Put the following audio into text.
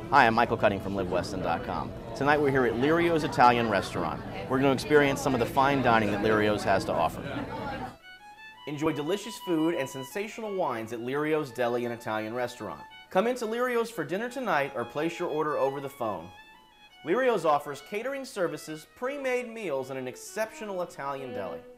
Hi, I'm Michael Cutting from LiveWeston.com. Tonight we're here at Lirio's Italian Restaurant. We're going to experience some of the fine dining that Lirio's has to offer. Enjoy delicious food and sensational wines at Lirio's Deli and Italian Restaurant. Come into Lirio's for dinner tonight or place your order over the phone. Lirio's offers catering services, pre-made meals, and an exceptional Italian deli.